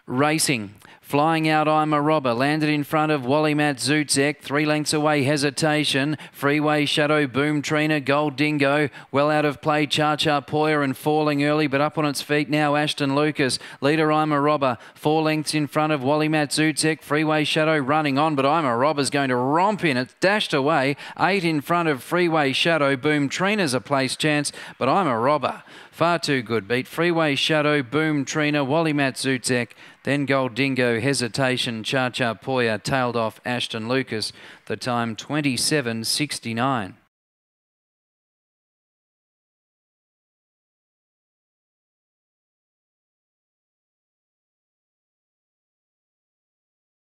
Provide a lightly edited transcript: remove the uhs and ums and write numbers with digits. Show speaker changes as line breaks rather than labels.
Racing. Flying out, I'm a Robber. Landed in front of Wallymat Zootzek. 3 lengths away, Hesitation. Freeway Shadow, Boom Trina, Gold Dingo. Well out of play, Cha-Cha Poya, and falling early, but up on its feet now, Ashton Lucas. Leader, I'm a Robber. 4 lengths in front of Wallymat Zootzek. Freeway Shadow running on, but I'm a Robber's going to romp in. It's dashed away. 8 in front of Freeway Shadow. Boom Trina's a place chance, but I'm a Robber. Far too good beat. Freeway Shadow, Boom Trina, Wallymat Zootzek, then Gold Dingo, Hesitation, Cha-Cha Poya tailed off Ashton Lucas. The time 27.69.